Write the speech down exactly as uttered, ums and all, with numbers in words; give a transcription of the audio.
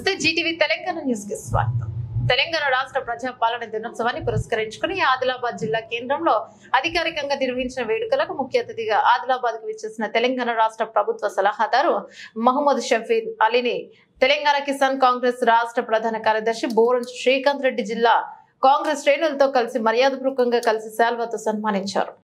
నమస్తే Zee TV Telangana news కి స్వాగతం. తెలంగాణ రాష్ట్ర ప్రజాపాలన దినోత్సవాన్ని పురస్కరించుకుని ఆదిలాబాద్ జిల్లా కేంద్రంలో అధికారికంగా నిర్వహించిన వేడుకలకు ముఖ్య అతిథిగా ఆదిలాబాద్ కు విచ్చేసిన తెలంగాణ రాష్ట్ర ప్రభుత్వ సలహాదారు మహమ్మద్ షఫీర్ అలీని తెలంగాణ కిసాన్ కాంగ్రెస్ రాష్ట్ర ప్రధాన కార్యదర్శి బోరం శ్రీకాంత్ రెడ్డి జిల్లా కాంగ్రెస్ శ్రేణులతో కలిసి మర్యాదపూర్వకంగా కలిసి శాల్వాతో సన్మానించారు.